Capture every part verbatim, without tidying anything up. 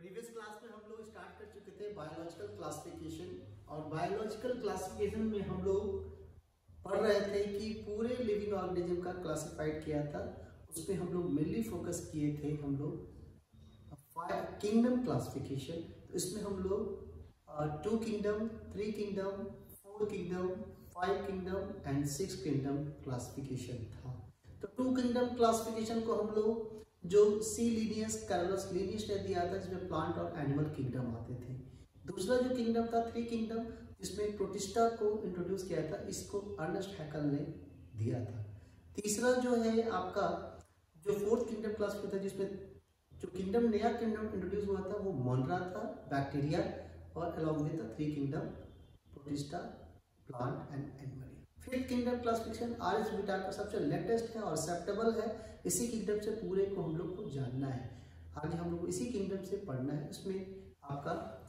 Previous class में हम लोग स्टार्ट कर चुके थे बायोलॉजिकल क्लासिफिकेशन, और बायोलॉजिकल क्लासिफिकेशन में हम लोग पढ़ रहे थे कि पूरे लिविंग ऑर्गेनिज्म का क्लासिफाइड किया था। उसमें हम लोग मेनली फोकस किए थे हम लोग किंगडम क्लासिफिकेशन। तो इसमें हम लोग two kingdom, three kingdom, four kingdom, five kingdom and six kingdom classification था। तो टू किंगडम क्लासिफिकेशन को हम लोग जो सी लीनियस कैरोलस लीनियस ने दिया था, जिसमें प्लांट और एनिमल किंगडम आते थे। दूसरा जो किंगडम था थ्री किंगडम, जिसमें प्रोटिस्टा को इंट्रोड्यूस किया था, इसको अर्नेस्ट हैकल ने दिया था। तीसरा जो है आपका जो फोर्थ किंगडम क्लासिफिकेशन था, जिसमें जो किंगडम नया किंगडम इंट्रोड्यूस हुआ था वो मोनरा था, बैक्टीरिया, और along with the three kingdom protista, plant and animal. Fifth kingdom classification आर एस बीटा का सबसे लेटेस्ट है और एक्सेप्टेबल है। इसी किंगडम से पूरे को हम लोग को जानना है, आगे हम लोग को इसी किंगडम से पढ़ना है। इसमें आपका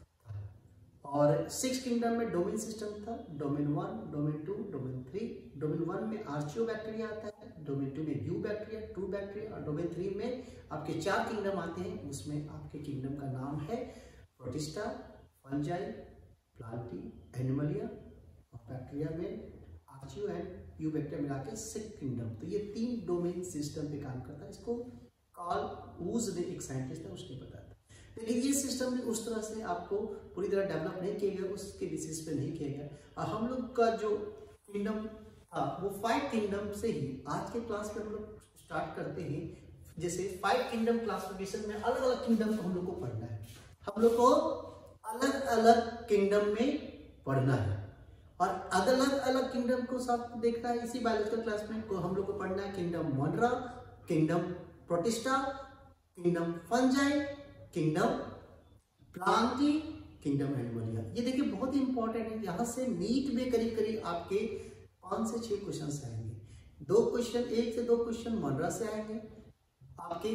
और सिक्स किंगडम में डोमेन सिस्टम था, domain one, domain two, domain three. Domain one में आर्चियो बैक्टीरिया आता है, डोमेन टू में यू बैक्टीरिया, टू बैक्टीरिया, और डोमेन थ्री में आपके चार किंगडम आते हैं। उसमें आपके किंगडम का नाम है प्रोटिस्टा, फंजाई, प्लांटी, एनिमलिया, और बैक्टीरिया में आर्चियो एंड यू बैक्टीरिया मिला के सिक्स किंगडम। तो ये तीन डोमेन सिस्टम पे काम करता है। इसको कार्ल वूज ने, एक साइंटिस्ट है, उसने बताया था। लेकिन ये सिस्टम भी उस तरह से आपको पूरी तरह डेवलप नहीं किया गया, उसके बेसिस पे नहीं किया गया। और हम लोग का जो किंगडम था वो फाइव किंगडम से ही आज के क्लास में हम लोग स्टार्ट करते हैं। जैसे फाइव किंगडम क्लासिफिकेशन में अलग अलग किंगडम को हम लोग को पढ़ना है, हम लोग को अलग अलग किंगडम में पढ़ना है, और अलग अलग किंगडम को साथ देखना है। इसी बायोलॉजिकल क्लास में को हम लोग को पढ़ना है kingdom Monera, kingdom Protista, kingdom Fungi, kingdom Plantae, kingdom Animalia. ये देखिए बहुत ही इंपॉर्टेंट है। यहाँ से नीट में करीब करीब आपके पांच से छह क्वेश्चन आएंगे। दो क्वेश्चन, एक से दो क्वेश्चन मोनरा से आएंगे, आपके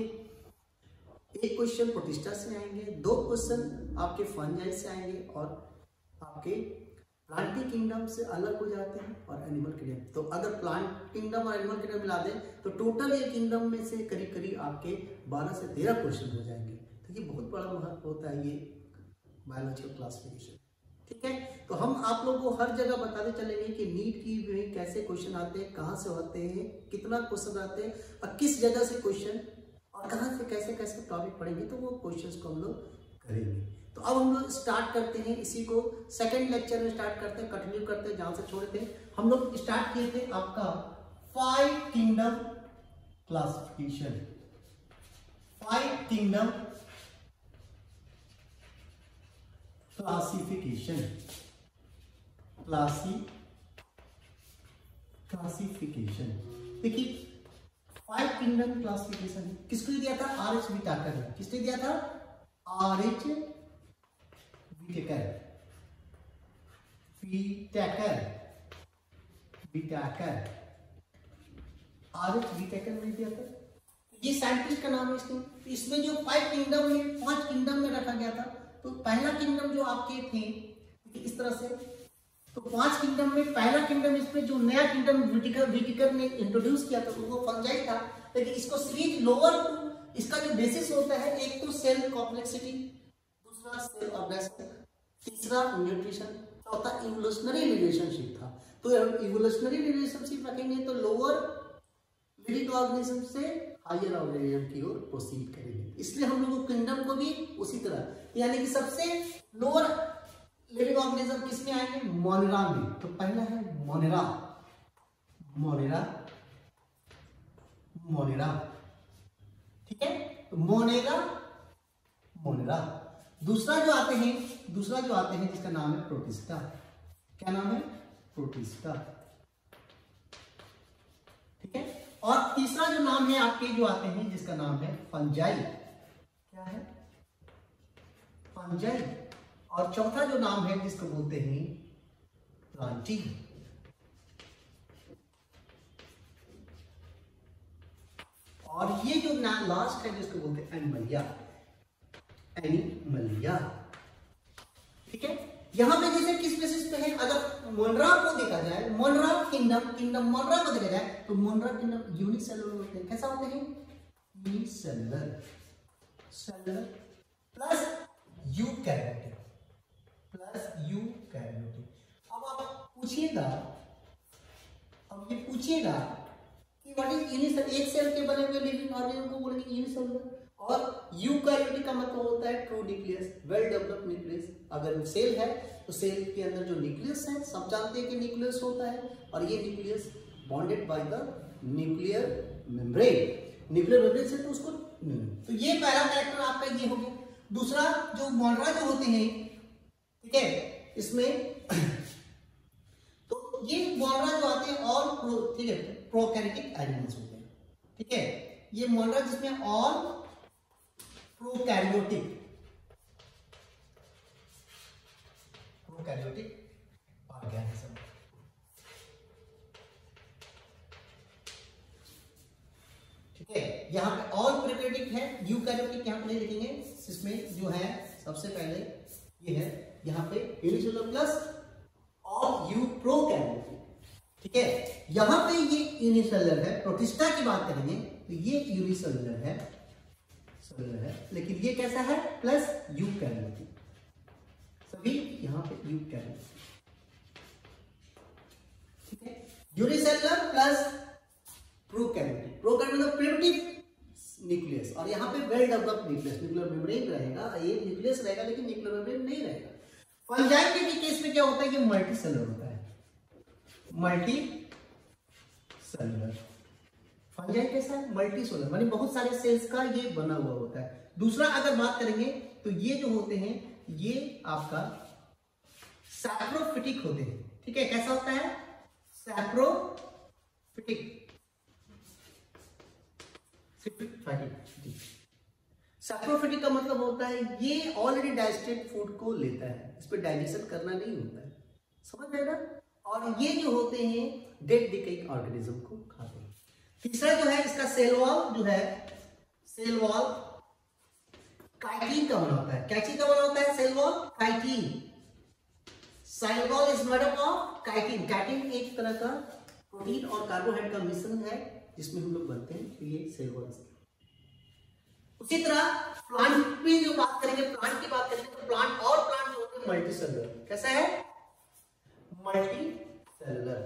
एक क्वेश्चन प्रोटिस्टा से आएंगे, दो क्वेश्चन आपके फंजाई से आएंगे, और आपके प्लांटी किंगडम से अलग हो जाते हैं, और एनिमल किंगडम। तो अगर प्लांट किंगडम और एनिमल किंगडम मिला दें तो टोटल ये किंगडम में से करीब करीब आपके बारह से तेरह क्वेश्चन हो जाएंगे। तो ये बहुत बड़ा महत्व होता है ये बायोलॉजिकल क्लासिफिकेशन। ठीक है, तो हम आप लोगों को हर जगह बताते चलेंगे कि नीट की में कैसे क्वेश्चन आते हैं, कहाँ से होते हैं, कितना क्वेश्चन आते हैं, और किस जगह से क्वेश्चन, और कहाँ से कैसे कैसे टॉपिक पढ़ेंगे, तो वो क्वेश्चन को हम लोग करेंगे। तो अब हम लोग स्टार्ट करते हैं इसी को, सेकंड लेक्चर में स्टार्ट करते हैं, कंटिन्यू करते हैं जहां से छोड़े थे। हम लोग स्टार्ट किए थे आपका five kingdom classification, five kingdom classification, classi classification देखिए फाइव किंगडम क्लासिफिकेशन किसको दिया था? आर एच विटाकर ने। किसने दिया था? R H Whittaker, Whittaker, Whittaker, R H Whittaker ने दिया था। ये साइंटिस्ट का नाम है। इसमें इसमें जो फाइव किंगडम में पांच किंगडम में रखा गया था। तो पहला किंगडम जो आपके थे इस तरह से, तो पांच किंगडम में पहला किंगडम, इसमें जो नया किंगडम विटिकर विटिकर ने इंट्रोड्यूस किया था तो वो फंजाई था। लेकिन इसको सीरीज लोअर, इसका जो बेसिस होता है, एक तो सेल कॉम्प्लेक्सिटी, दूसरा सेल ऑर्गेनिज्म, तीसरा न्यूट्रिशन, चौथा इवोल्यूशनरी रिलेशनशिप था। तो इवोल्यूशनरी रिलेशनशिप रखेंगे तो लोअर लिविंग ऑर्गेनिज्म से हायर ऑर्गेनिज्म की ओर प्रोसीड करेंगे। इसलिए हम लोग किंगडम को भी उसी तरह, यानी कि सबसे लोअर लिविंग ऑर्गेनिज्म किसमें आएंगे? मोनेरा में। तो पहला है मोनेरा, मोनेरा, मोनेरा। ठीक है, तो मोनेरा, मोनेरा। दूसरा जो आते हैं, दूसरा जो आते हैं जिसका नाम है प्रोटिस्टा। क्या नाम है? प्रोटिस्टा। ठीक है, और तीसरा जो नाम है आपके जो आते हैं जिसका नाम है फंजाई। क्या है? फंजाई। और चौथा जो नाम है जिसको बोलते हैं प्लांटी। और ये जो लास्ट है जिसको बोलते हैं एनिमलिया, एनिमलिया। ठीक है, यहां पे जैसे किस बेसिस पे है? अगर मोनरा को देखा जाए, मोनरा किंगडम, किंगडम मोनरा को देखा जाए तो मोनरा किंगडम यूनिसेलुलर होते हैं। कैसा होते हैं? Unicellular, cellular plus eukaryotic plus eukaryotic. अब आप पूछिएगा, अब ये पूछिएगा कि व्हाट इज यूनिसेलुलर, एक सेल के बने हुए लिविंग ऑर्गेनिज्म को बोलेंगे यूनिसेलुलर, और यूकैरियोटिक का मतलब होता है true nucleus, well developed nucleus. अगर सेल है तो सेल के अंदर जो न्यूक्लियस है, सब जानते हैं कि न्यूक्लियस होता है, और ये nucleus bonded by the nuclear membrane, nuclear membrane से तो उसको, तो ये पहला कैरेक्टर आपका ये हो गया। दूसरा जो मोनरा जो होते हैं, ठीक है, इसमें तो ये मोनरा जो आते हैं और प्रो, ठीक है, प्रोकैरियोटिक एनिमल्स होते हैं, ठीक है, ये मोनरा जिसमें और प्रोकैरियोटिक प्रोकैरियोटिक ऑर्गेनिज्म, ठीक है। यहां पे ऑल प्रोकैरियोटिक है, यूकैरियोटिक यहां पे नहीं लिखेंगे, इसमें जो है सबसे पहले ये है यहां पे यूनिसेलुलर प्लस और यू प्रोकैरियोटिक, ठीक है। यहां पे ये यूनिसेलुलर है, प्रोटिस्टा की बात करेंगे तो ये यूनिसेलुलर है, सेलुलर है, लेकिन ये कैसा है, प्लस यूकैरियोटिक, सभी यहां पे यूकैरियोटिक, ठीक है। यूनिसेलुलर प्लस प्रोकैरियोटिक, प्रोकैरियोटिक मतलब प्रिमिटिव न्यूक्लियस, और यहाँ पे well developed nucleus, nuclear membrane रहेगा, ये न्यूक्लियस रहेगा लेकिन न्यूक्लियर मेम्ब्रेन नहीं रहेगा। फंजाई के भी केस में क्या होता है, ये मल्टी सेलुलर होता है, मल्टी सेलुलर। फंजाई कैसा है, मल्टी सेलुलर, माने बहुत सारे सेल्स का ये बना हुआ होता है। दूसरा अगर बात करेंगे तो ये जो होते हैं ये आपका सैप्रोफिटिक होते हैं, ठीक है। कैसा होता है, सैप्रोफिटिक, सैप्रोफिटिक का मतलब होता है ये ऑलरेडी डाइजेस्टेड फूड को लेता है, इस पर डाइजेशन करना नहीं होता है, समझ गए ना। और ये जो होते हैं डेड डिकेइंग ऑर्गेनिज्म को खाते हैं। तीसरा जो है इसका सेल वॉल जो है, सेल वॉल काइटिन का बना होता है, कैची का बना होता है cell wall, chitin, cell wall is made up of chitin. Chitin एक तरह का प्रोटीन और कार्बोहाइड्रेट का मिश्रण है जिसमें हम लोग बनते हैं, तो ये सेल वॉल। उसी तरह प्लांट में जो बात करेंगे, प्लांट की बात करेंगे तो प्लांट और प्लांट जो होते हैं मल्टी सेलुलर, कैसा है, मल्टी सेलुलर,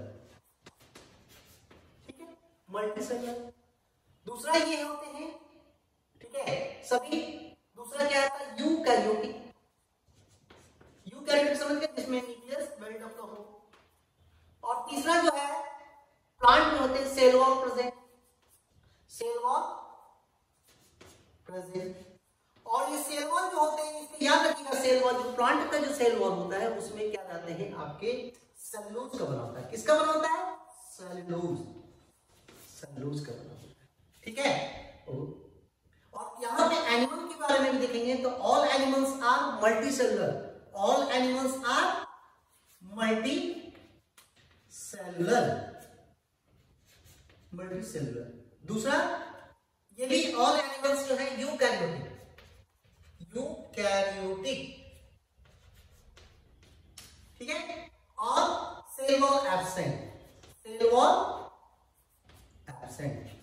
ठीक है, मल्टी सेलुलर। दूसरा ये होते हैं, ठीक है, सभी। दूसरा क्या आता है, यूकैरियोटिक, यूकैरियोटिक समझ गए, जिसमें न्यूक्लियस वेल डेवलप्ड हो। और तीसरा जो है प्लांट में होते हैं cell wall present, cell wall present. और ये सेल वॉल जो होते हैं, इसको याद रखिएगा, सेल वॉल जो प्लांट का जो सेल वॉल होता है उसमें क्या जाते हैं, आपके सेलुलोज का बना होता है। किसका बना होता है, सेलुलोज, सेलुलोज का बना होता है, ठीक है। और यहाँ पे एनिमल के बारे में भी देखेंगे तो all animals are multicellular, all animals are multicellular, multicellular. दूसरा ये भी ऑल एनिमल्स जो है यूकैरियोटिक, यूकैरियोटिक, ठीक है। और cell wall absent, cell wall absent.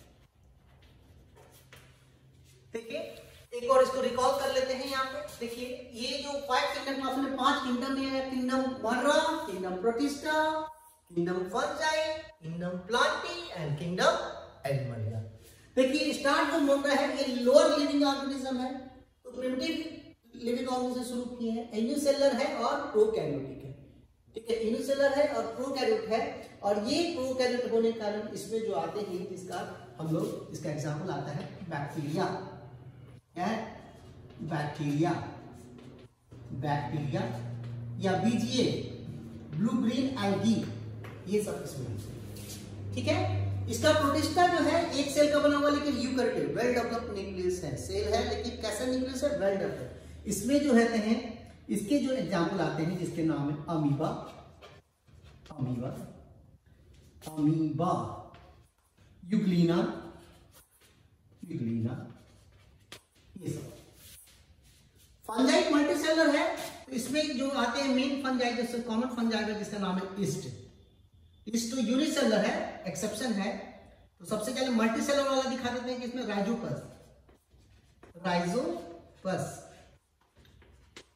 देखिए एक और इसको रिकॉल कर लेते हैं। यहाँ पे देखिए ये जो फाइव किंगडम क्लास में पांच किंगडम है, kingdom Monera, kingdom Protista, kingdom Fungi, kingdom Plantae and kingdom Animalia. देखिए स्टार्ट जो मोनरा है ये लोअर लिविंग ऑर्गेनिज्म है, तो प्रिमिटिव लिविंग ऑर्गेनिज्म शुरू किए हैं, यूनिसेलुलर है और प्रोकैरियोटिक है, ठीक है, यूनिसेलुलर है और प्रोकैरियोट है। और ये प्रोकैरियोट होने के कारण इसमें जो आते हैं, इसका हम लोग इसका एग्जांपल आता है बैक्टीरिया, क्या है, बैक्टीरिया, बैक्टीरिया या बीजीए, ब्लू ग्रीन एल्गी, ये सब इसमें, ठीक है। इसका प्रोटिस्टा जो है एक सेल का बना हुआ लेकिन यूकैरियोटिक, वेल डेवलप्ड न्यूक्लियस है, सेल है लेकिन कैसा न्यूक्लियस है, वेल डेवलप्ड। इसमें जो रहते हैं इसके जो एग्जाम्पल आते हैं जिसके नाम है amoeba, amoeba, amoeba, Euglena, Euglena, ये सब। फंजाई मल्टीसेलुलर है, तो इसमें जो आते हैं मेन फंजाई, जैसे कॉमन फंजाई है जिसका नाम है ईस्ट, ईस्ट तो यूनिसेलुलर है, एक्सेप्शन है। तो सबसे पहले मल्टीसेलुलर वाला दिखा देते हैं कि इसमें राइजोपस, राइजोपस,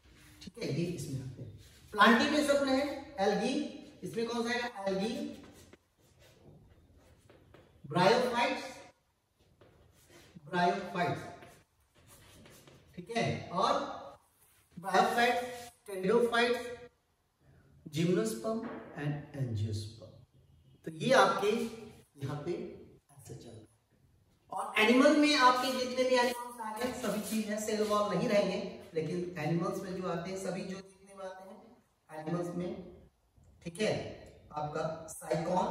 ठीक है, ये इसमें आते हैं। प्लांटिफेसम में है एल्गी, इसमें कौन सा आएगा, एल्गी, ब्रायोफाइट्स, ब्रायोफाइट्स, ठीक है, और bryophytes, pteridophytes, gymnosperm and angiosperm. तो ये आपके यहाँ पे ऐसे चल रहा है। और एनिमल में आपके जितने भी एनिमल्स आ गए सभी चीज है, सेल वॉल नहीं रहेंगे, लेकिन एनिमल्स में जो आते हैं सभी जो जितने में आते हैं एनिमल्स में, ठीक है, आपका साइकॉन,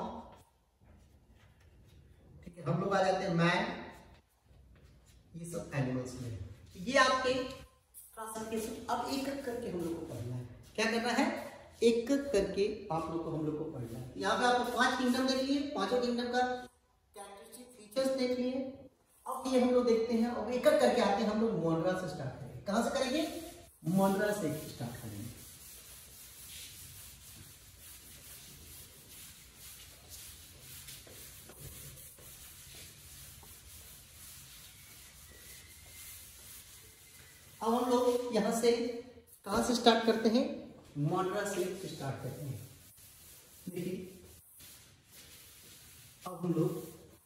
ठीक है, हम लोग आ जाते हैं मैन, ये सब एनिमल्स में। ये आपके क्लासिफिकेशन। अब एक एक करके हम लोग को पढ़ना है, क्या करना है, एक एक करके आप लोग को हम लोग को पढ़ना है। यहाँ पे आपको पांच किंगडम देख लिए, पांचों किंगडम का कैरेक्टरिस्टिक फीचर्स देख लिए। अब ये हम लोग देखते हैं, अब एक एक करके आते हैं हम लोग मोनरा से स्टार्ट करेंगे। कहां से करेंगे, मोनरा से स्टार्ट करेंगे। अब हम लोग यहां से कहां से स्टार्ट करते हैं, मोनरा से स्टार्ट करते हैं। देखिए अब हम लोग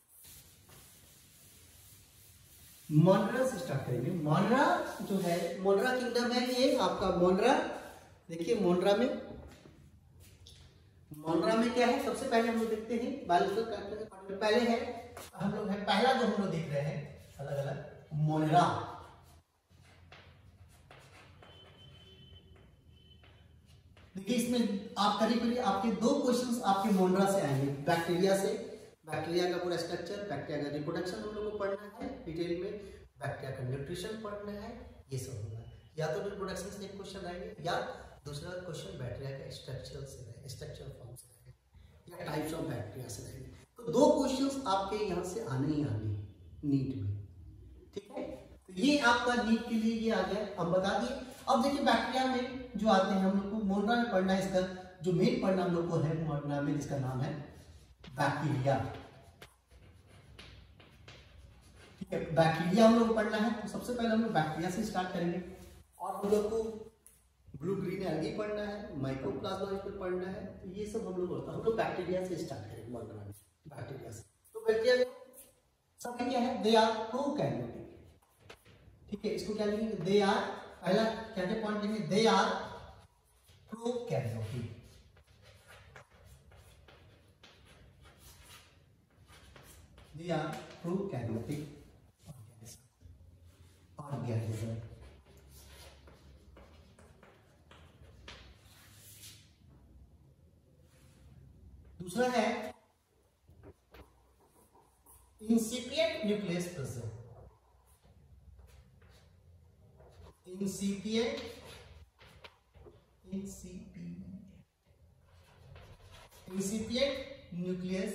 मोनरा से स्टार्ट करेंगे। मोनरा जो है, मोनरा किंगडम है ये आपका मोनरा। देखिए मोनरा में, मोनरा में क्या है, सबसे पहले हम लोग देखते हैं बायोलॉजिकल कैरेक्टर। पहले है हम लोग है, पहला जो हम लोग देख रहे हैं अलग अलग मोनरा। देखिए इसमें आप करीब करीब आपके दो क्वेश्चंस आपके मोनरा से आएंगे। बैक्टीरिया से, बैक्टीरिया का पूरा स्ट्रक्चर, बैक्टीरिया का रिप्रोडक्शन हम लोग को पढ़ना है डिटेल में, बैक्टीरिया का न्यूट्रिशन पढ़ना है, ये सब होगा। या तो रिप्रोडक्शन से एक क्वेश्चन आएंगे, या दूसरा क्वेश्चन बैक्टीरिया का स्ट्रक्चर से रहेगा, स्ट्रक्चर फॉर्म से रहेगा, या टाइप्स ऑफ बैक्टीरिया से रहेंगे। तो दो क्वेश्चंस आपके यहाँ से आने ही आने नीट में, ठीक है। तो ये आपका नीट के लिए ये आ गया, हम बता दिए। अब देखिए बैक्टीरिया में जो आते हैं हम लोग को मोनरा में पढ़ना है, इसका जो मेन पढ़ना हम लोग को है मोनरा में, जिसका नाम है बैक्टीरिया, ठीक है। बैक्टीरिया हम लोग को पढ़ना है, तो सबसे पहले हम लोग बैक्टीरिया से स्टार्ट करेंगे। और हम लोग को ब्लू ग्रीन एल्गी पढ़ना है, माइक्रोप्लाज्मा पर पढ़ना है, तो ये सब हम लोग होता है। हम लोग बैक्टीरिया से स्टार्ट करेंगे मोनरा में, बैक्टीरिया से। तो बैक्टीरिया में सब क्या है, दे आर प्रोकैरियोटिक, ठीक है। इसको क्या लिखेंगे, दे आर, पहला क्या क्या पॉइंट लेंगे, they are prokaryotic, they are prokaryotic organism. दूसरा है incipient nucleus present, incipient incipient nucleus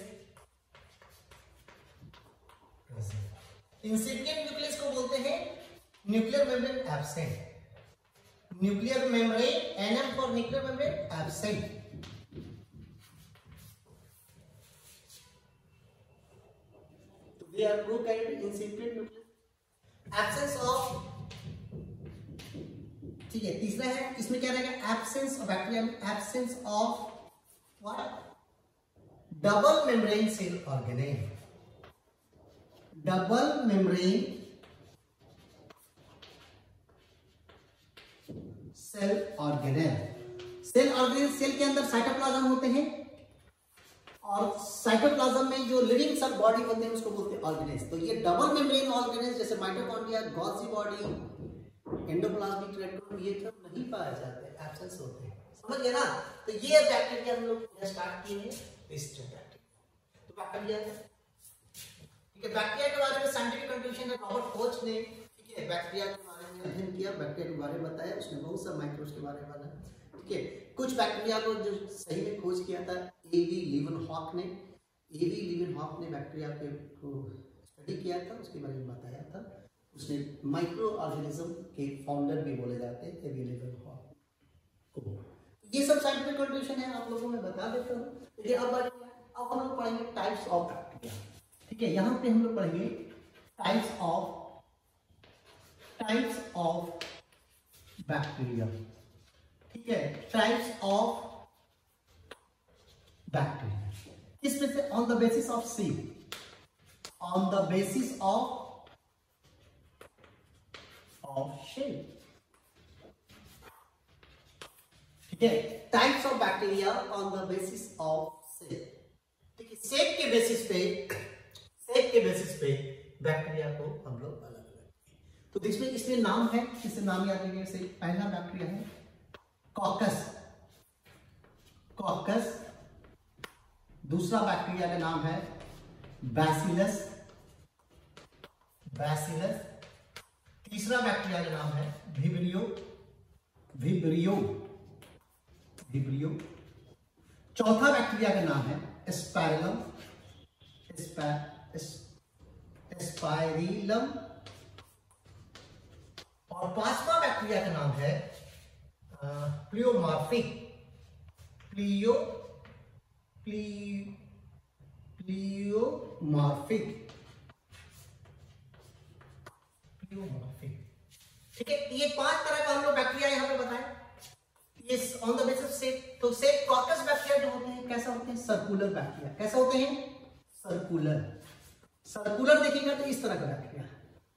present. Incipient nucleus को बोलते हैं nuclear membrane absent, nuclear membrane, NM for nuclear membrane absent. They are prokaryotic incipient nucleus, absence of, ठीक है। तीसरा है, इसमें क्या रहेगा, एब्सेंस ऑफ बैक्टीरिया में, absence of what, double membrane cell organelle, double membrane cell organelle. Cell organelle, cell के अंदर साइटोप्लाज्म होते हैं, और साइटोप्लाज्म में जो लिविंग सब बॉडी होते हैं उसको बोलते हैं ऑर्गेनेल्स। तो ये डबल मेम्ब्रेन ऑर्गेनेल्स जैसे mitochondria, Golgi body, endoplasmic reticulum, ये सब नहीं पाए जाते, एब्सेंस होते हैं, समझ गए ना। तो ये बैक्टीरिया हम लोग स्टार्ट किए हैं, इस बैक्टीरिया। तो बैक्टीरिया, ठीक है। बैक्टीरिया के बारे में साइंटिफिक कंट्रीब्यूशन है रॉबर्ट कोच ने, ठीक है, बैक्टीरिया के बारे में अध्ययन किया, बैक्टीरिया के बारे में बताया, उसने बहुत सा माइक्रोब्स के बारे में बताया, ठीक है। कुछ बैक्टीरिया को जो सही में खोज किया था एवी लीवनहॉक ने, एवी लीवनहॉक ने बैक्टीरिया पे को स्टडी किया था, उसके बारे में बताया था। उसने माइक्रो ऑर्गेनिज्म के फाउंडर भी बोले जाते हैं एवी लीवनहॉक को। ये सब साइंटिफिक कंट्रीब्यूशन है, आप लोगों में बता देता हूँ। ये अब अब हम लोग पढ़ेंगे टाइप्स ऑफ बैक्टीरिया, ठीक है। यहाँ पे हम लोग पढ़ेंगे types of types of bacteria, ठीक है, टाइप्स ऑफ बैक्टीरिया, किसमें से? On the basis of shape, on the basis of of shape, ठीक है, types of bacteria on the basis of shape. ठीक है, शेप के बेसिस पे, शेप के बेसिस पे बैक्टीरिया को हम लोग अलग अलग, तो देखिए इसमें नाम है, इससे नाम याद रखिए। से पहला बैक्टीरिया है कॉकस, कॉकस। दूसरा बैक्टीरिया का नाम है बैसिलस, बैसिलस। तीसरा बैक्टीरिया का नाम है विब्रियो, विब्रियो, विब्रियो। चौथा बैक्टीरिया का नाम है स्पाइरलम, स्पाइरिलम। और पांचवा बैक्टीरिया का नाम है प्लियोमॉर्फिक, प्लियो प्ली प्लियोमॉर्फिक, प्लियोमॉर्फिक। ठीक है, ये पांच तरह का हम लोग बैक्टीरिया यहां पे बताएं। ये ऑन द बेसिस शेप, तो शेप कॉकस बैक्टीरिया जो होते हैं कैसा होते हैं? Circular bacteria. कैसा होते हैं? सर्कुलर। सर्कुलर देखिएगा तो इस तरह का बैक्टीरिया,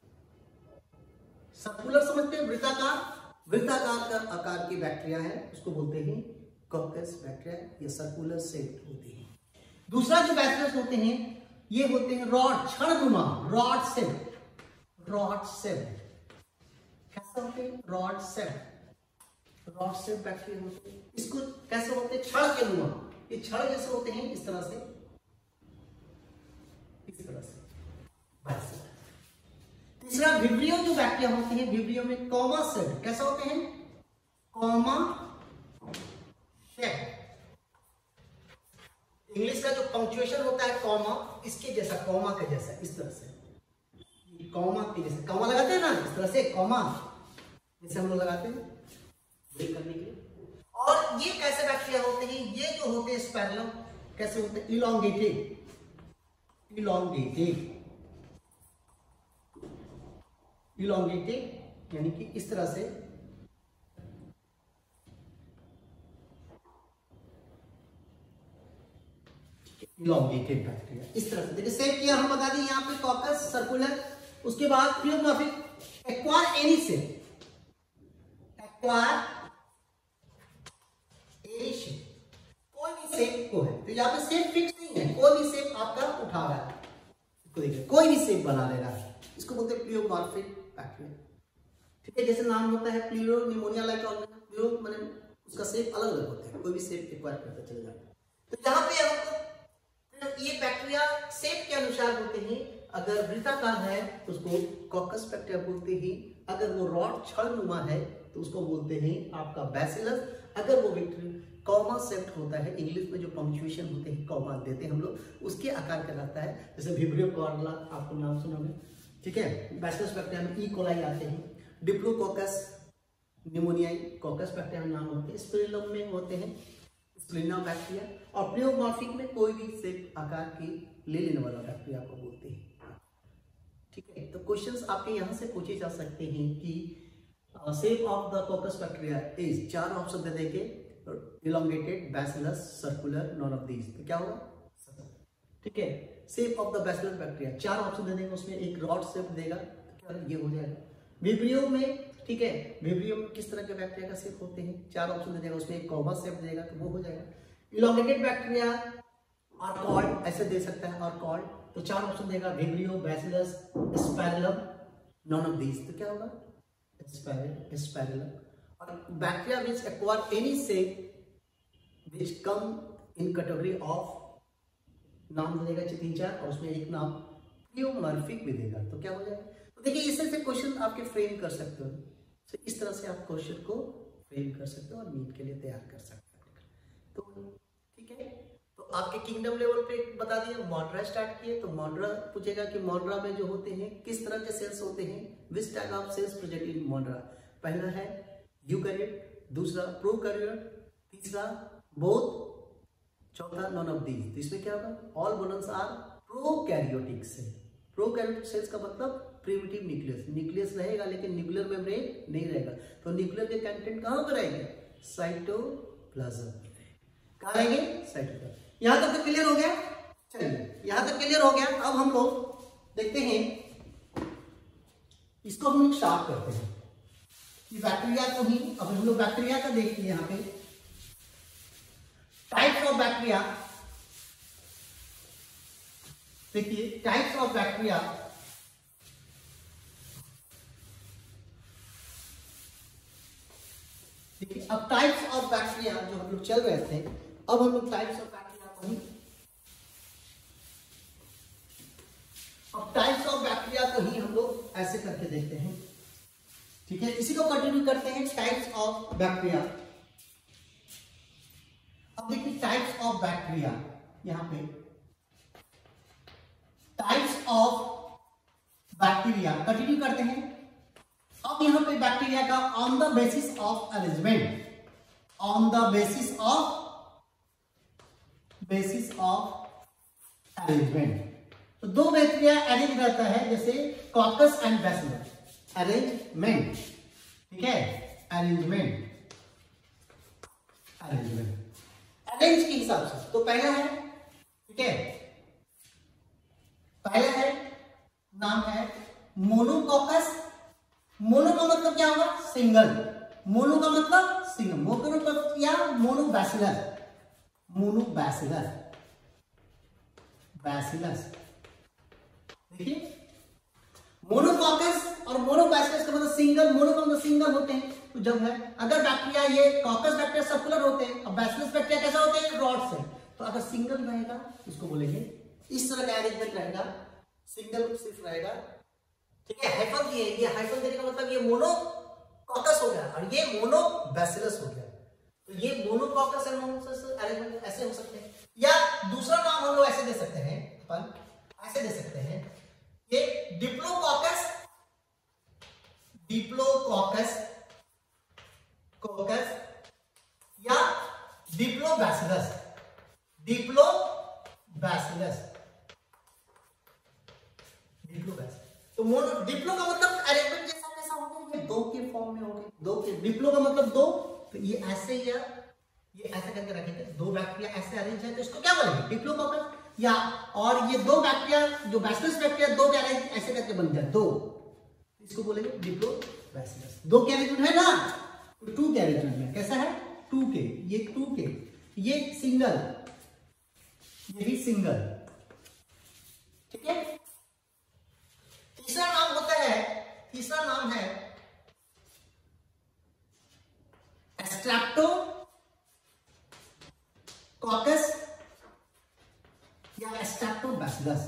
सर्कुलर समझते हैं, वृत्ताकार, वृत्ताकार का आकार की बैक्टीरिया है, उसको बोलते हैं कॉकस बैक्टीरिया। ये सर्कुलर शेप होती है। दूसरा जो बैक्टीरिया होते हैं ये होते हैं रॉड, क्षणनुमा, रॉड शेप, रॉड शेप। कैसे होते हैं? Rod shape, rod shape bacteria होते हैं। इसको कैसे होते हैं? छड़ के नुमा, ये छड़ जैसे होते हैं, इस तरह से, इस तरह से। तीसरा विब्रियो जो बैक्टीरिया होते हैं, विब्रियो में कॉमा शेप। कैसे होते हैं? Comma shape. इंग्लिश का जो पंक्चुएशन होता है कॉमा, इसके जैसा, कॉमा के जैसा, इस तरह से, कॉमा के जैसे। कॉमा लगाते हैं ना इस तरह से, कॉमा जैसे हम लोग लगाते हैं ब्रेक करने के लिए। और ये कैसे बैक्टीरिया होते हैं? ये जो होते हैं स्पाइरलम, कैसे होते हैं? इलॉन्गेटेड, इलॉन्गेटेड, इलॉन्गेटेड यानी कि इस तरह से, इलॉन्गेटेड बैक्टीरिया इस तरह से। देखिए शेप किया हम बता दें यहाँ पे कॉकस, सर्कुलर। उसके बाद pleomorphic, acquire any shape, acquire any shape, कोई भी शेप को है। तो यहाँ पे शेप फिक्स नहीं है, कोई भी शेप आपका उठा रहा है, इसको देखिए कोई भी शेप बना ले रहा है, इसको बोलते हैं प्लियोमॉर्फिक बैक्टीरिया। ठीक है, जैसे नाम होता है pleo pneumonia like organism, pleo माने उसका शेप अलग अलग होता है, कोई भी शेप एक्वायर करता चले जाता है। तो यहाँ पे हमको ये बैक्टीरिया शेप के अनुसार होते हैं। अगर वृत्ताकार है तो उसको कॉकस बैक्टीरिया बोलते हैं, अगर वो रॉड छड़नुमा है तो उसको बोलते हैं आपका बैसिलस। अगर वो बैक्टीरिया कॉमा शेप्ड होता है, इंग्लिश में जो पंक्चुएशन होते हैं कॉमा देते हैं हम लोग, उसके आकार का रहता है, जैसे विब्रियो कॉर्ला आपको नाम सुना होगा। ठीक है, बैसिलस बैक्टीरिया में ई कोलाई आते हैं, डिप्लोकोकस निमोनियाई कॉकस बैक्टीरिया में नाम होते हैं, स्पिरिलम में होते हैं स्प्लिना बैक्टीरिया, और प्लियोमॉर्फिक में कोई भी शेप आकार की ले लेने वाला बैक्टीरिया को बोलते हैं। ठीक है, तो क्वेश्चंस आपके यहाँ से पूछे जा सकते हैं कि shape of the coccus bacteria is, चार ऑप्शन दे देंगे, elongated, bacillus, circular, none of these, तो क्या होगा? ठीक है, shape of the bacillus bacteria चार ऑप्शन दे देंगे, उसमें एक रॉड शेप देगा, तो क्या ये हो जाएगा। विब्रियो में, ठीक है, विब्रियो में किस तरह के बैक्टीरिया का शेप होते हैं, चार ऑप्शन दे देगा, उसमें एक कॉमा शेप देगा, तो वो हो जाएगा। इलॉन्गेटेड बैक्टीरिया आर्कॉइड ऐसे दे सकता है, आर्कॉइड, तो चार ऑप्शन देगा, Vibrio, bacillus, spirillum, none of these, तो क्या होगा? Spiral, spirillum. और bacteria which acquire any shape which come in category of, नाम देगा तीन चार, और उसमें एक नाम प्लियोमॉर्फिक भी देगा, तो क्या हो जाएगा? तो देखिए इससे से क्वेश्चन आपके फ्रेम कर सकते हो, तो इस तरह से आप क्वेश्चन को फ्रेम कर सकते हो और नीट के लिए तैयार कर सकते हो। तो ठीक है, तो आपके किंगडम लेवल पे बता दिए, मॉडरा स्टार्ट किए, तो मॉडरा पूछेगा कि मॉडरा में जो होते हैं किस तरह के सेल्स होते हैं, which type of cells present in Monera. पहला है यूकैरियोट, दूसरा प्रोकैरियोट, तीसरा बोथ, चौथा नॉन ऑफ दीज। तो इसमें क्या होगा? All bonus are prokaryotic cell. Prokaryotic cells का मतलब प्रिमिटिव न्यूक्लियस, न्यूक्लियस रहेगा लेकिन न्यूक्लियर मेम्ब्रेन नहीं रहेगा। तो न्यूक्लियर के कंटेंट कहां पर रहेंगे? साइटोप्लाज्म। कहाँ रहेंगे? साइटोप्लाज्म। यहां तक तो क्लियर हो गया? चलिए यहां तक क्लियर हो गया। अब हम लोग देखते हैं, इसको हम लोग स्टार्ट करते हैं कि बैक्टीरिया को ही, अब हम लोग बैक्टीरिया का देखते हैं। यहाँ पे टाइप्स ऑफ बैक्टीरिया देखिए, टाइप्स ऑफ बैक्टीरिया देखिए। अब टाइप्स ऑफ बैक्टीरिया जो हम लोग चल रहे थे, अब हम लोग टाइप्स ऑफ बैक्टीरिया को ही अब टाइप्स ऑफ बैक्टीरिया को ही हम लोग ऐसे करके देखते हैं, ठीक है। इसी को कंटिन्यू करते हैं, टाइप्स ऑफ बैक्टीरिया। अब देखिए टाइप्स ऑफ बैक्टीरिया, यहां पे टाइप्स ऑफ बैक्टीरिया कंटिन्यू करते हैं। अब यहां पे बैक्टीरिया का on the basis of arrangement, on the basis of basis of arrangement. तो दो बैक्टीरिया अरेंज रहता है, जैसे कॉकस एंड बैसिलस। अरेंजमेंट, ठीक है, अरेंजमेंट, अरेंजमेंट अरेंज के हिसाब से। तो पहला है, ठीक है, पहला है नाम है मोनोकॉकस। मोनो का मतलब क्या होगा? सिंगल। मोनो का मतलब सिंगल। मोनो का या मोनोबैसिलस, मोनोबैसिलस, बैसिलस। देखिए मोनोकॉकस और मोनोबैसिलस का मतलब सिंगल। मोनो का मतलब सिंगल होते हैं। तो जब है अगर बैक्टीरिया, ये कॉकस बैक्टीरिया सर्कुलर होते हैं और बैसिलस बैक्टीरिया कैसा होते हैं? रॉड से। तो अगर सिंगल रहेगा इसको बोलेंगे, इस तरह का अरेंजमेंट रहेगा, सिंगल सिर्फ रहेगा, ठीक है। हाइफन दिए, ये हाइफन देने का मतलब ये मोनोकॉकस हो गया और ये मोनोबैसिलस हो गया। तो ये मोनोकॉकस एंड मोनोबैसिलस अरेंजमेंट ऐसे हो सकते हैं, या दूसरा नाम हम लोग ऐसे दे सकते हैं, अपन ऐसे दे सकते हैं, ये डिप्लोकॉकस, डिप्लोकॉकस कॉकस या डिप्लोबैसिलस, डिप्लोबैसिलस, डिप्लोबैसिलस। तो मोनो डिप्लो का मतलब अरेंजमेंट जैसा कैसा होगा? ये दो के फॉर्म में होंगे, दो के। डिप्लो का मतलब दो, तो ये ऐसे या ये ऐसे करके रखेंगे, दो बैक्टीरिया ऐसे अरेंज है तो इसको क्या बोलेंगे? डिप्लोकॉकस। या और ये दो बैक्टीरिया जो बैसिलस बैक्टीरिया दो के अरेंज ऐसे करके बन जाए, दो, इसको बोलेंगे डिप्लोबैसिलस। दो के अरेंजमेंट है ना, टू के अरेंजमेंट में कैसा है? टू के, ये टू के, ये सिंगल, ये भी सिंगल, ठीक है। तीसरा नाम होता है, तीसरा नाम है स्ट्रेप्टोकॉकस या स्ट्रेप्टोबैसिलस,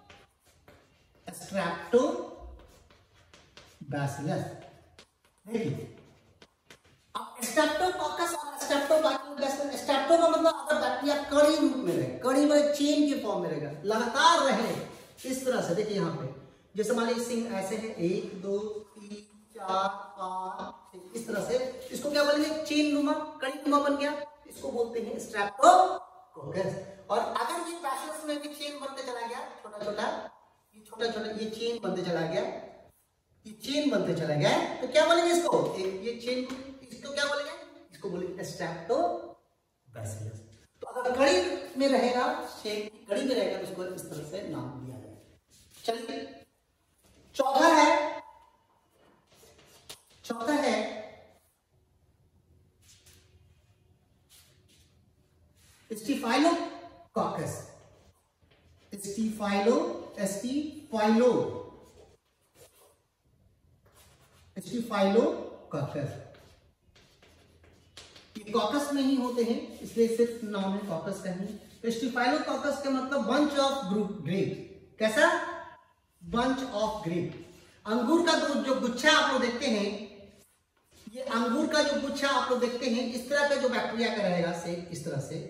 स्ट्रेप्टोबैसिलस। देखिए अब स्ट्रेप्टोकॉकस और स्ट्रेप्टोबैसिलस, स्ट्रेप्टो का मतलब अगर बैक्टीरिया कड़ी रूप में रहे, कड़ी में चेन के फॉर्म में रहेगा, लगातार रहे इस तरह से। देखिए यहाँ पे जैसे मान लीजिए सिंग ऐसे है, एक दो तीन चार पांच, इस तरह से, इसको क्या बोलेंगे? चेन नुमा, कड़ी नुमा बन गया, इसको बोलते हैं स्ट्रेप्टोकॉकस। और अगर ये बैसिलस में भी चेन बनते चला गया, छोटा छोटा, ये छोटा छोटा ये चेन बनते चला गया, ये चेन बनते चला गया, तो क्या बोलेंगे इसको? ये चेन, इसको क्या बोलेंगे? इसको बोलेंगे स्ट्रेप्टोबैसिलस। तो अगर कड़ी में रहेगा, चेन कड़ी में रहेगा, तो इसको इस तरह से नाम दिया जाएगा। चलिए चौथा है, चौथा है स्टीफाइलोकॉकस, स्टीफाइलो स्टीफाइलो स्टीफाइलोकॉकस। ये कॉकस में ही होते हैं, इसलिए सिर्फ नाम है कॉकस का ही। तो स्टीफाइलोकॉकस का मतलब बंच ऑफ ग्रेप। कैसा? Bunch of grape. अंगूर का जो गुच्छा आप लोग देखते हैं, ये अंगूर का जो गुच्छा आप लोग देखते हैं, इस तरह का जो बैक्टीरिया का रहेगा से इस तरह से,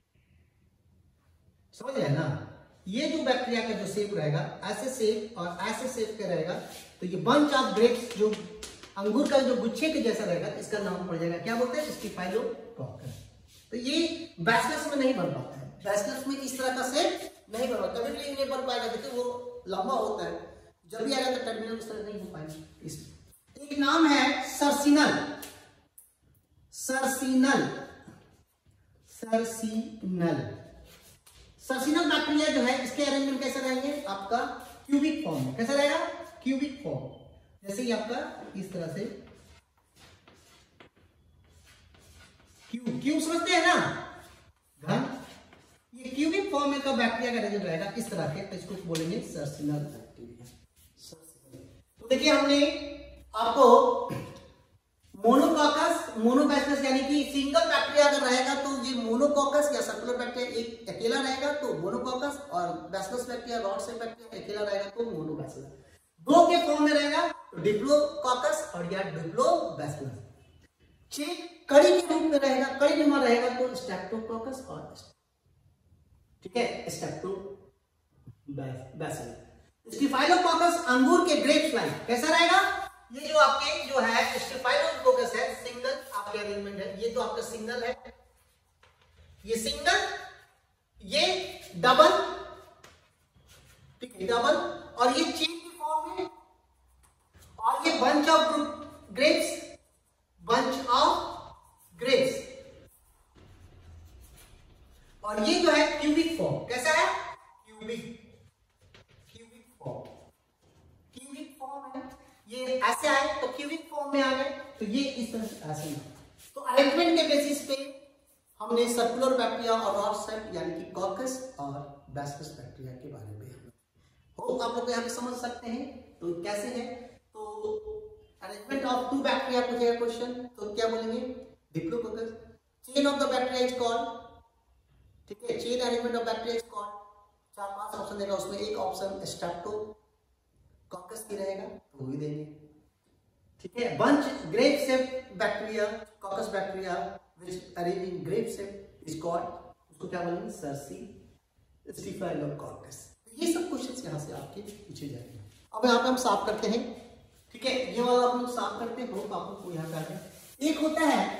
समझ रहे हैं ना? ये जो बैक्टीरिया का जो शेप रहेगा, ऐसे शेप और ऐसे शेप का रहेगा, तो ये बंच ऑफ ग्रेप्स जो अंगूर का जो गुच्छे के जैसा रहेगा, इसका नाम पड़ जाएगा, क्या बोलते हैं? स्टीफाइलोकॉकस। तो ये बैसिलस में नहीं बन पाता है, बैसिलस में इस तरह का शेप नहीं बन पाता, कभी भी नहीं बन पाएगा। देखिए वो लंबा होता है, जब भी आएगा तो टर्मिनल इस तरह नहीं हो पाएगा। इसमें एक नाम है सर्सिनल, सर्सिनल, सर्सिनल सर्सिनल बैक्टीरिया जो है इसके अरेंजमेंट कैसे रहेंगे आपका क्यूबिक फॉर्म में। कैसा रहेगा? Cubic form. जैसे ही आपका इस तरह से क्यूब, क्यूब समझते हैं ना, घन, ये क्यूबिक फॉर्म में का बैक्टीरिया का अरेंजमेंट रहेगा इस तरह के, तो इसको बोलेंगे सर्सिनल बैक्टीरिया। तो देखिए हमने आपको मोनोकॉकस, मोनोबैसिलस यानी कि सिंगल बैक्टीरिया अगर रहेगा तो ये मोनोकॉकस या सर्कुलर बैक्टीरिया एक अकेला रहेगा तो मोनोकॉकस, और bacillus bacteria, rod shape bacteria अकेला रहेगा तो मोनोबैसिलस। दो के फॉर्म में रहेगा तो डिप्लोकॉकस और या डिप्लोबैसिलस। छह कड़ी के रूप में रहेगा, कड़ी नुमा रहेगा तो स्ट्रेप्टोकॉकस और, ठीक है, स्ट्रेप्टोबैसिलस। स्टिफाइलोकॉकस अंगूर के ग्रेप फ्लाई कैसा रहेगा? ये जो आपके जो है स्टिफाइलोकॉकस है, सिंगल आपके अरेंजमेंट है, ये तो आपका सिंगल है, ये सिंगल, ये डबल, ठीक है, डबल, और ये चेन की फॉर्म में, और ये bunch of grapes, bunch of grapes, और ये जो है क्यूबिक फॉर्म। कैसा है? Cubic, cubic form, cubic form है। ये ऐसे आए तो क्यूबिक फॉर्म में आ गए, तो ये इस तरह से ऐसे। तो अरेंजमेंट के बेसिस पे हमने सर्कुलर बैक्टीरिया और रॉड शेप यानी कि कॉकस और बैसिलस बैक्टीरिया के बारे में हो आप लोग यहाँ पे समझ सकते हैं। तो कैसे है? तो अरेंजमेंट ऑफ टू बैक्टीरिया पूछेगा क्वेश्चन, तो क्या बोलेंगे? Diplococcus. Chain of the bacteria is called, ठीक है, chain arrangement of bacteria is called. चार पांच ऑप्शन देगा, उसमें एक ऑप्शन स्ट्रेप्टोकॉकस की रहेगा तो वो भी देंगे, ठीक है। Bunch grape shape bacteria, coccus bacteria which arrange in grape shape is called, उसको क्या बोलेंगे? सर्सी स्टिफाइलोकॉकस। ये सब क्वेश्चंस यहां से आपके पूछे जाएंगे। अब यहां पे हम साफ करते हैं, ठीक है, ये वाला आप लोग साफ करते हो तो आपको यहां पे आ जाए। एक होता है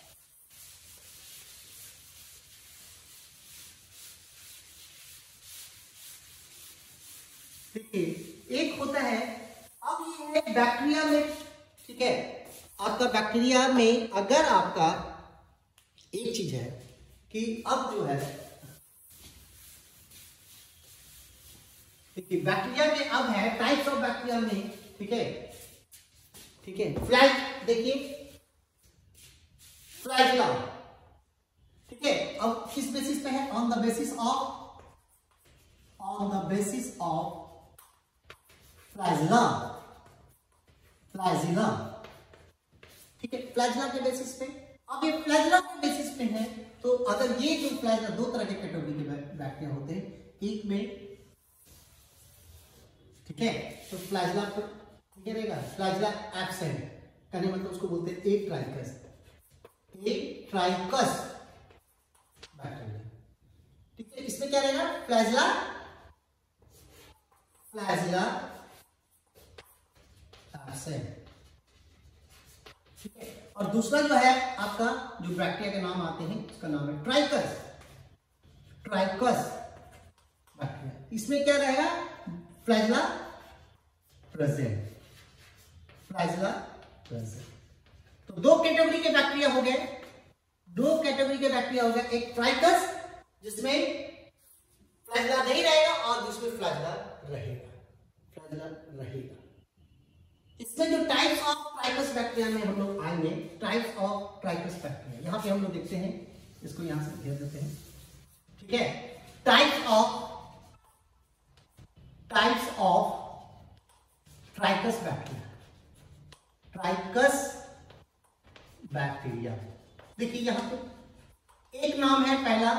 एक होता है अब ये है बैक्टीरिया में, ठीक है, आपका बैक्टीरिया में अगर आपका एक चीज है कि अब जो है, देखिए बैक्टीरिया में अब है टाइप्स ऑफ बैक्टीरिया में, ठीक है, ठीक है, फ्लैग, देखिए फ्लैगेला, ठीक है। अब किस बेसिस पे है? On the basis of, on the basis of flagella, flagella, ठीक है, फ्लैजिला के बेसिस पे। अब ये फ्लैजिला के बेसिस पे है, तो अगर ये जो फ्लैजिला, दो तरह के कैटेगरी के बैक्टीरिया होते हैं, एक में, ठीक है, तो फ्लैजिला पर ये रहेगा फ्लैजिला एब्सेंट, कहने मतलब उसको बोलते हैं ए ट्राइकस, ए ट्राइकस बैक्टीरिया, ठीक है। इसमें क्या रहेगा? फ्लैजिला, फ्लैजिला एब्सेंट, ठीक है। और दूसरा जो है आपका जो बैक्टीरिया के नाम आते हैं उसका नाम है ट्राइकस, ट्राइकस बैक्टीरिया। इसमें क्या रहेगा? Flagella present, flagella present. तो दो कैटेगरी के बैक्टीरिया हो गए, दो कैटेगरी के बैक्टीरिया हो गए, एक ट्राइकस जिसमें फ्लैजिला नहीं रहेगा और जिसमें फ्लैजिला रहेगा, फ्लैजिला रहेगा। इसमें जो टाइप्स ऑफ ट्राइकस बैक्टीरिया में हम लोग आएंगे, टाइप्स ऑफ ट्राइकस बैक्टीरिया यहां पे हम लोग देखते हैं, इसको यहां से घेर देते हैं, ठीक है। Types of, types of trichous bacteria, trichous bacteria, देखिए यहां पे एक नाम है पहला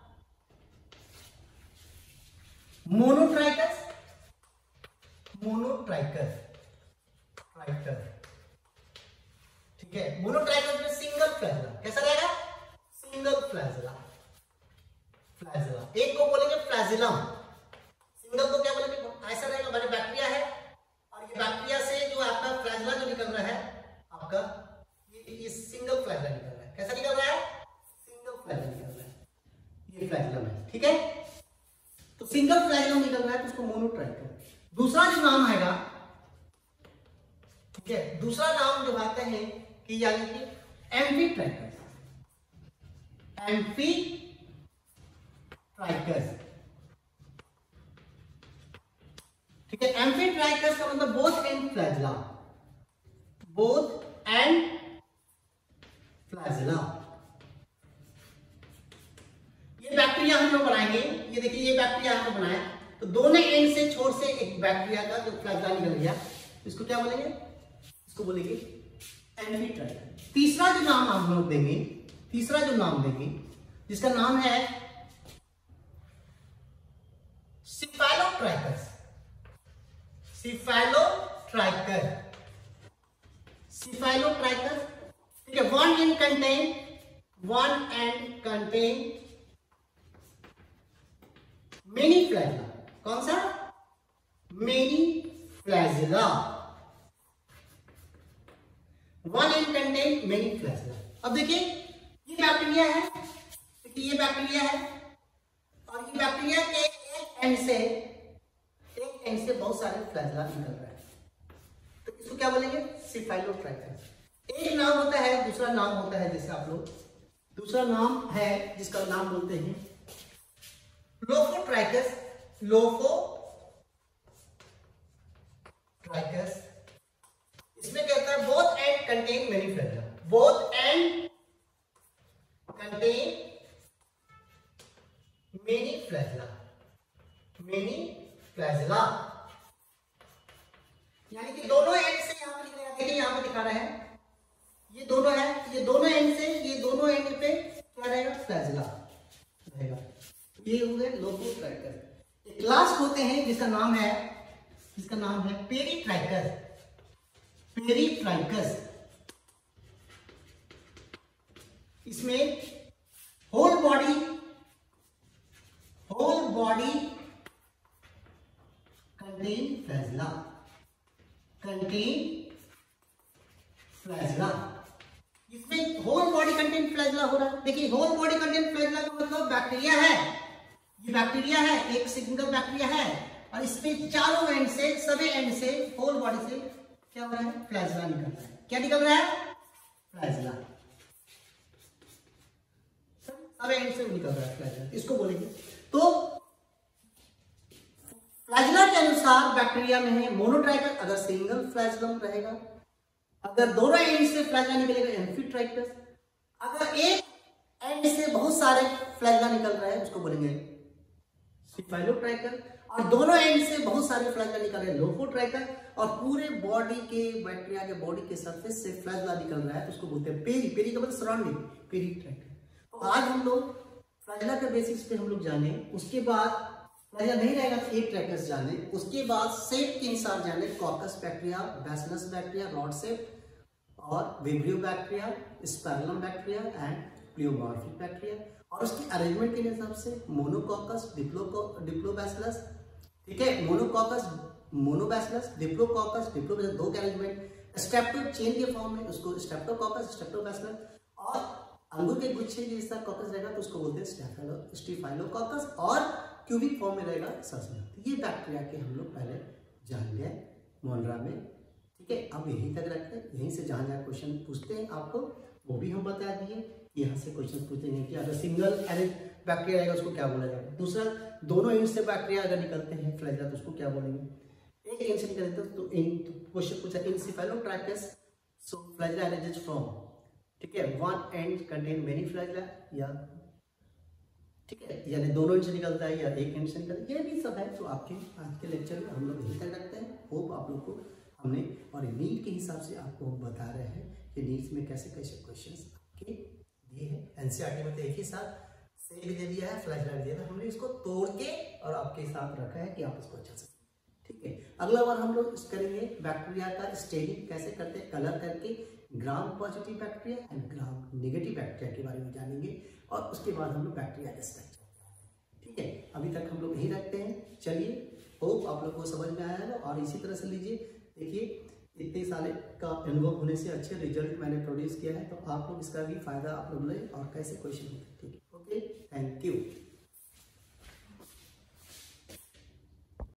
मोनोट्राइकस, मोनोट्राइकस, ट्राइकस, ठीक है। मोनोट्राइकस में सिंगल फ्लैजिला, कैसा रहेगा? Single flagella, flagella. एक को बोलेंगे फ्लैजिलम, सिंगल को क्या बोलेंगे? ऐसा रहेगा, बड़े बैक्टीरिया है और ये बैक्टीरिया से जो आपका फ्लैजिला जो निकल रहा है आपका, ये, ये सिंगल फ्लैजिला निकल रहा है। कैसा निकल रहा है? सिंगल फ्लैजिला निकल रहा है, ये फ्लैजिलम है, ठीक है। तो सिंगल फ्लैजिलम निकल रहा है तो उसको मोनोट्राइकस। दूसरा जो नाम आएगा, ठीक है, दूसरा नाम जो आते हैं कि यानी कि एम्फीट्राइकस, एम्फीट्राइकस, ठीक है। एम्फीट्राइकस का मतलब both end flagella, both end flagella. ये बैक्टीरिया हम लोग बनाएंगे, ये देखिए ये बैक्टीरिया हम लोग बनाए, तो दोनों एंड से छोर से एक बैक्टीरिया का जो फ्लैजिला निकल गया, इसको क्या बोलेंगे? इसको बोलेंगे एम्फीट्राइकस। तीसरा जो नाम हम लोग देंगे, तीसरा जो नाम देंगे जिसका नाम है सिफेलोट्राइकस, सिफेलोट्राइकस, सिफेलोट्राइकस, ठीक है। One end contain, one end contain many flagella. कौन सा? Many flagella, one end contain many flagella. अब देखिए ये बैक्टीरिया है, देखिए ये बैक्टीरिया है, और ये बैक्टीरिया के एक एंड से एक एंड से बहुत सारे फ्लैजिला निकल रहे हैं, तो इसको क्या बोलेंगे? सिफेलोट्राइकस। एक नाम होता है, दूसरा नाम होता है, जैसे आप लोग दूसरा नाम है जिसका नाम बोलते हैं लोफोट्राइकस, लोफोट्राइकस। इसमें क्या होता है? Both end contain many flagella, both end contain many flagella, many flagella, यानी कि दोनों एंड से यहां पर लिख रहे हैं, देखिए यहां पे दिखा रहा है, ये दोनों है, ये दोनों एंड से, ये दोनों एंड पे क्या रहेगा? फ्लैजिला रहेगा। ये हो गए लोफोट्राइकस। एक लास्ट होते हैं जिसका नाम है, जिसका नाम है पेरीट्राइकस, पेरीट्राइकस। इसमें whole body, whole body contain flagella, contain flagella. इसमें होल बॉडी कंटेन फ्लैजिला हो रहा है। देखिए होल बॉडी कंटेन फ्लैजिला का मतलब बैक्टीरिया है, ये बैक्टीरिया है, एक सिंगल बैक्टीरिया है, और इसमें चारों एंड से, सभी एंड से, होल बॉडी से क्या हो रहा है? फ्लैजिला निकल रहा है। क्या निकल रहा है? फ्लैजिला, सब एंड से निकल रहा है फ्लैजिला, इसको बोलेंगे। तो फ्लैजिला के अनुसार बैक्टीरिया में है मोनोट्राइकस, अगर सिंगल फ्लैजिलम रहेगा, अगर दोनों एंड से फ्लैजिला निकलेगा एम्फीट्राइकस, अगर एक एंड से बहुत सारे फ्लैजिला निकल रहा है उसको बोलेंगे सिफेलोट्राइकस, और दोनों एंड से बहुत सारे फ्लैजिला निकल रहे हैं लोफोट्राइकस, और पूरे बॉडी के बैक्टीरिया के बॉडी के सरफेस से फ्लैजिला निकल रहा है उसको बोलते हैं पेरी, पेरी का मतलब सराउंडिंग, पेरीट्राइकस। तो आज हम लोग फ्लैजिला के बेसिस पे हम लोग जाने, उसके बाद फ्लैजिला नहीं रहेगा तो एक ट्रैकस जाने, उसके बाद शेप के अनुसार जाने, coccus bacteria, bacillus bacteria, rod shape, और Vibrio bacteria, spirillum bacteria and pleomorphic bacteria, और उसकी अरेंजमेंट के हिसाब से मोनोकॉकस, डिप्लो डिप्लोबैसिलस, ठीक है, मोनोकॉकस, मोनोबैसिलस, डिप्लोकॉकस, डिप्लोबैसिलस, दो के अरेंजमेंट, स्टेप्टो चेन के फॉर्म में उसको स्टेप्टोकॉकस, स्टेप्टोबैसिलस, और अंगूर के गुच्छे जैसा कॉकस रहेगा तो उसको बोलते हैं स्टेफाइलोकॉकस, और क्यूबिक फॉर्म में रहेगा सल्समस। ये बैक्टीरिया के हम लोग पहले जान गए मोनरा में, ठीक है। अब यहीं तक रखते हैं, यहीं से जहाँ जहाँ क्वेश्चन पूछते हैं आपको वो भी हम बता दिए, यहाँ से क्वेश्चन पूछेंगे कि अगर सिंगल एंड बैक्टीरिया रहेगा उसको क्या बोला जाएगा। दूसरा, दोनों एंड से बैक्टीरिया अगर निकलते हैं फ्लैजिला तो उसको क्या बोलेंगे? एक एंड से निकलते तो क्वेश्चन पूछा encephalotrichous, so flagella arranged from, ठीक है, one end contain many flagella, या ठीक है, यानी दोनों एंड से निकलता है या एक एंड से निकलता है, ये भी सब है। तो आपके आज के लेक्चर में हम लोग यहीं तक रखते हैं। होप आप लोग को हमने, और नीट के हिसाब से आपको बता रहे हैं कि नीट में कैसे कैसे क्वेश्चंस आपके दिए हैं। एनसीईआरटी में तो एक ही साथ से भी दे दिया है, फ्लैजिला भी दिया था, हमने इसको तोड़ के और आपके साथ रखा है कि आप इसको अच्छे से, ठीक है। अगला बार हम लोग करेंगे बैक्टीरिया का स्टेनिंग कैसे करते हैं, कलर करके, Gram positive bacteria and Gram negative bacteria के बारे में जानेंगे, और उसके बाद हम लोग बैक्टीरिया का स्ट्रक्चर, ठीक है। अभी तक हम लोग यही रखते हैं। चलिए, होप आप लोग को समझ में आया है, और इसी तरह से लीजिए। देखिए, इतने साल का अनुभव होने से अच्छे रिजल्ट मैंने प्रोड्यूस किया है, तो आप लोग इसका भी फायदा आप लोग लें और कैसे क्वेश्चन होते हैं, ठीक है। Okay, thank you.